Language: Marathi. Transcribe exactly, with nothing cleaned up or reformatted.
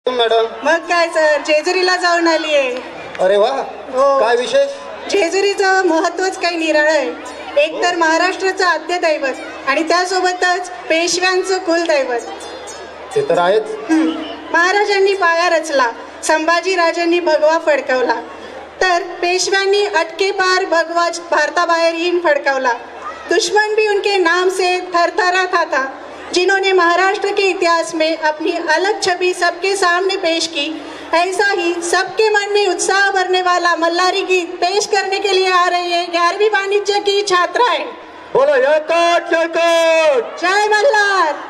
मॅडम मग काय सर, जेजुरीला जाऊन आली आहे. अरे वा, काय विशेष? जेजुरीचं महत्वच काही निराळं आहे. एक तर महाराष्ट्राचं आद्य दैवत आणि त्यासोबतच पेशव्यांचं कुलदैवत. ते तर आहेच. महाराजांनी पाया रचला, संभाजी राजांनी भगवा फडकवला, तर पेशव्यांनी अटके पार भगवा भारताबाहेर हीन फडकवला. दुश्मन भी उनके नाम से थरथरा था था, जिन्होंने महाराष्ट्र के इतिहास में अपनी अलग छवि सबके सामने पेश की. ऐसा ही सबके मन में उत्साह भरने वाला मल्हारी गीत पेश करने के लिए आ रही है ग्यारहवीं वाणिज्य की छात्राएं. बोलो जय कोट जय कोट जय मल्हार.